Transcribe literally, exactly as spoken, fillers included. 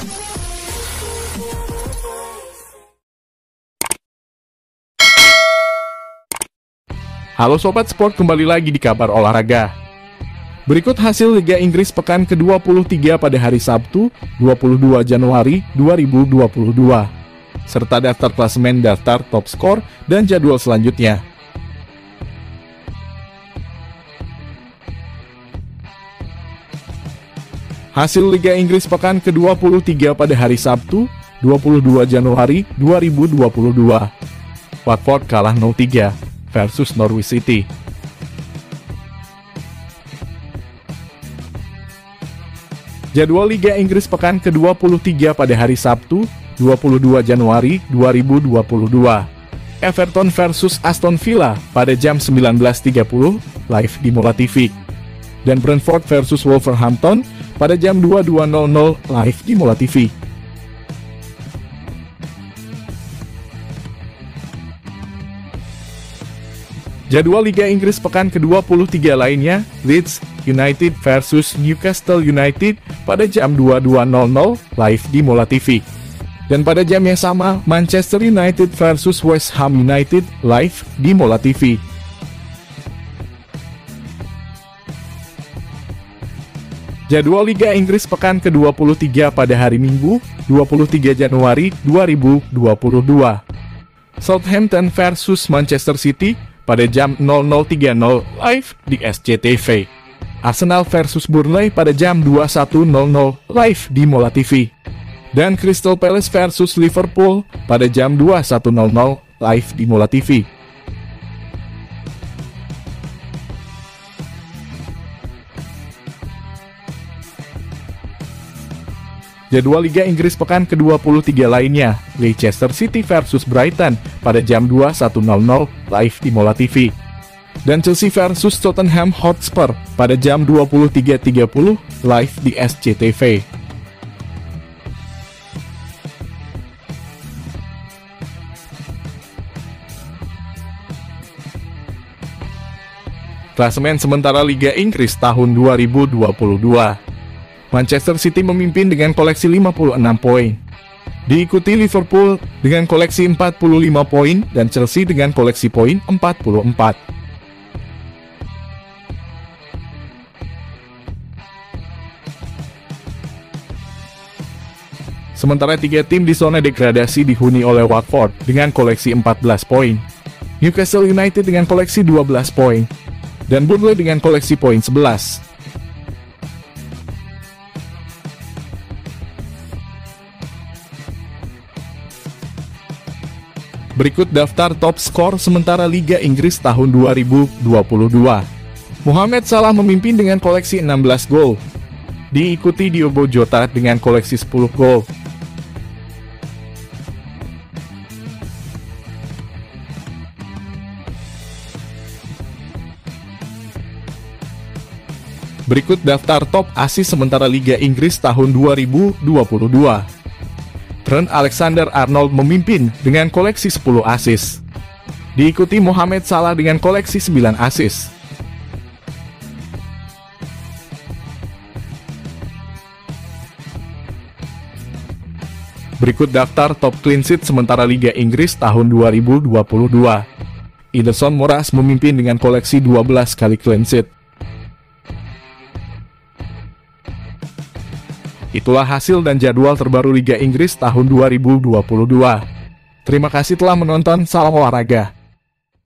Halo Sobat Sport, kembali lagi di kabar olahraga. Berikut hasil Liga Inggris pekan ke dua puluh tiga pada hari Sabtu, dua puluh dua Januari dua ribu dua puluh dua. Serta daftar klasemen, daftar top skor, dan jadwal selanjutnya. Hasil Liga Inggris pekan ke dua puluh tiga pada hari Sabtu, dua puluh dua Januari dua ribu dua puluh dua. Watford kalah nol tiga versus Norwich City. Jadwal Liga Inggris pekan ke dua puluh tiga pada hari Sabtu, dua puluh dua Januari dua ribu dua puluh dua. Everton versus Aston Villa pada jam sembilan belas tiga puluh live di Mola T V. Dan Brentford versus Wolverhampton pada jam dua puluh dua nol nol live di Mola T V. Jadwal Liga Inggris pekan ke dua puluh tiga lainnya, Leeds United versus Newcastle United pada jam dua puluh dua nol nol live di Mola T V. Dan pada jam yang sama, Manchester United versus West Ham United live di Mola T V. Jadwal Liga Inggris pekan ke dua puluh tiga pada hari Minggu, dua puluh tiga Januari dua ribu dua puluh dua. Southampton versus Manchester City pada jam nol nol tiga nol live di S C T V. Arsenal versus Burnley pada jam dua puluh satu nol nol live di Mola T V. Dan Crystal Palace versus Liverpool pada jam dua puluh satu nol nol live di Mola T V. Jadwal Liga Inggris pekan ke dua puluh tiga lainnya, Leicester City versus Brighton pada jam dua puluh satu nol nol live di Mola T V. Dan Chelsea versus Tottenham Hotspur pada jam dua puluh tiga tiga puluh live di S C T V. Klasemen sementara Liga Inggris tahun dua ribu dua puluh dua. Manchester City memimpin dengan koleksi lima puluh enam poin. Diikuti Liverpool dengan koleksi empat puluh lima poin dan Chelsea dengan koleksi poin empat puluh empat. Sementara tiga tim di zona degradasi dihuni oleh Watford dengan koleksi empat belas poin, Newcastle United dengan koleksi dua belas poin, dan Burnley dengan koleksi poin sebelas. Berikut daftar top skor sementara Liga Inggris tahun dua ribu dua puluh dua. Mohamed Salah memimpin dengan koleksi enam belas gol. Diikuti Diogo Jota dengan koleksi sepuluh gol. Berikut daftar top assist sementara Liga Inggris tahun dua ribu dua puluh dua. Trent Alexander-Arnold memimpin dengan koleksi sepuluh assist. Diikuti Mohamed Salah dengan koleksi sembilan assist. Berikut daftar top clean sheet sementara Liga Inggris tahun dua ribu dua puluh dua. Ederson Moraes memimpin dengan koleksi dua belas kali clean sheet. Itulah hasil dan jadwal terbaru Liga Inggris tahun dua ribu dua puluh dua. Terima kasih telah menonton, salam olahraga.